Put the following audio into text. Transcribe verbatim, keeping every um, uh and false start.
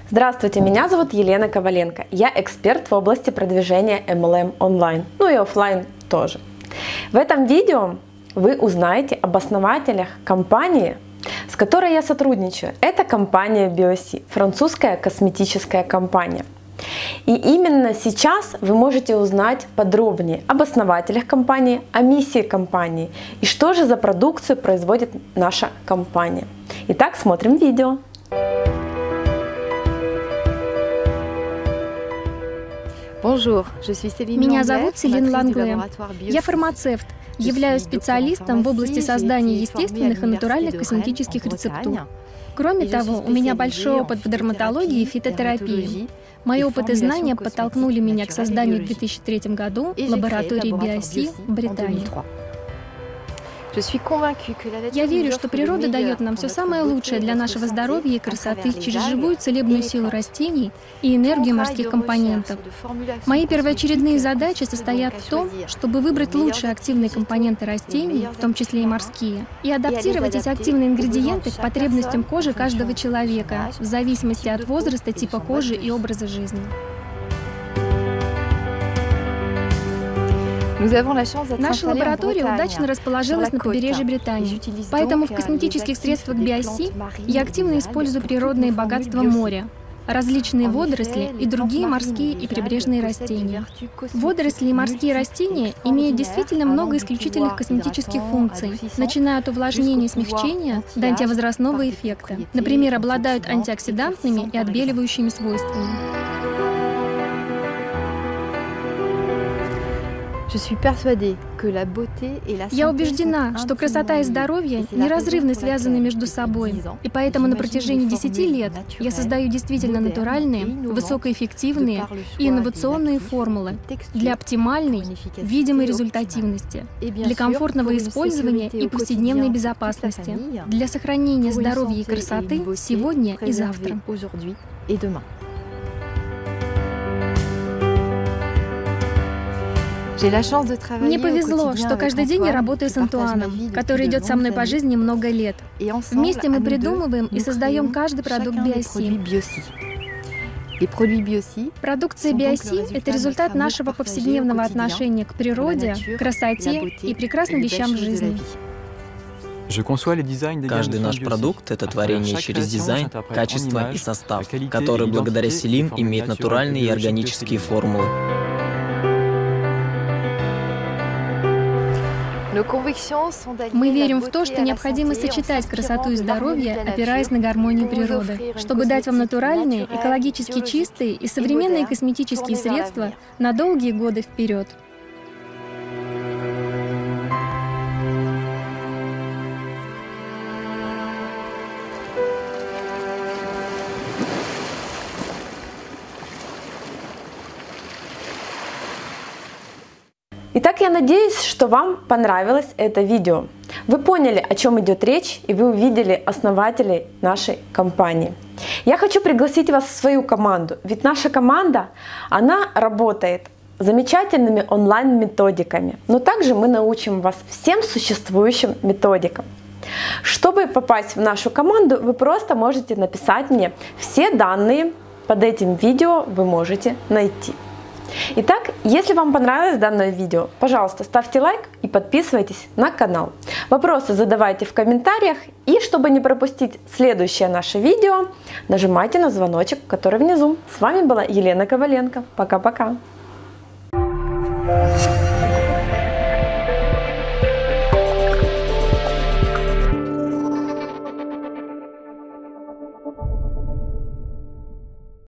Здравствуйте, меня зовут Елена Коваленко. Я эксперт в области продвижения эм эл эм онлайн, ну и офлайн тоже. В этом видео вы узнаете об основателях компании, с которой я сотрудничаю. Это компания Biosi, французская косметическая компания. И именно сейчас вы можете узнать подробнее об основателях компании, о миссии компании и что же за продукцию производит наша компания. Итак, смотрим видео. Меня зовут Селин Лангле. Я фармацевт, являюсь специалистом в области создания естественных и натуральных косметических рецептур. Кроме того, у меня большой опыт в дерматологии и фитотерапии. Мои опыт и знания подтолкнули меня к созданию в две тысячи третьем году лаборатории Biosi в Британии. Я верю, что природа дает нам все самое лучшее для нашего здоровья и красоты через живую целебную силу растений и энергию морских компонентов. Мои первоочередные задачи состоят в том, чтобы выбрать лучшие активные компоненты растений, в том числе и морские, и адаптировать эти активные ингредиенты к потребностям кожи каждого человека, в зависимости от возраста, типа кожи и образа жизни. Наша лаборатория удачно расположилась на побережье Британии, поэтому в косметических средствах Biosi я активно использую природные богатства моря, различные водоросли и другие морские и прибрежные растения. Водоросли и морские растения имеют действительно много исключительных косметических функций, начиная от увлажнения и смягчения до антивозрастного эффекта. Например, обладают антиоксидантными и отбеливающими свойствами. Я убеждена, что красота и здоровье неразрывно связаны между собой, и поэтому на протяжении десяти лет я создаю действительно натуральные, высокоэффективные и инновационные формулы для оптимальной, видимой результативности, для комфортного использования и повседневной безопасности, для сохранения здоровья и красоты сегодня и завтра. Мне повезло, что каждый день я работаю с Антуаном, который идет со мной по жизни много лет. Вместе мы придумываем и создаем каждый продукт Biosi. Продукция Biosi – это результат нашего повседневного отношения к природе, красоте и прекрасным вещам в жизни. Каждый наш продукт — это творение через дизайн, качество и состав, который благодаря Селин имеет натуральные и органические формулы. Мы верим в то, что необходимо сочетать красоту и здоровье, опираясь на гармонию природы, чтобы дать вам натуральные, экологически чистые и современные косметические средства на долгие годы вперед. Итак, я надеюсь, что вам понравилось это видео. Вы поняли, о чем идет речь, и вы увидели основателей нашей компании. Я хочу пригласить вас в свою команду, ведь наша команда, она работает замечательными онлайн-методиками, но также мы научим вас всем существующим методикам. Чтобы попасть в нашу команду, вы просто можете написать мне. Все данные под этим видео вы можете найти. Итак, если вам понравилось данное видео, пожалуйста, ставьте лайк и подписывайтесь на канал. Вопросы задавайте в комментариях, и чтобы не пропустить следующее наше видео, нажимайте на звоночек, который внизу. С вами была Елена Коваленко. Пока-пока.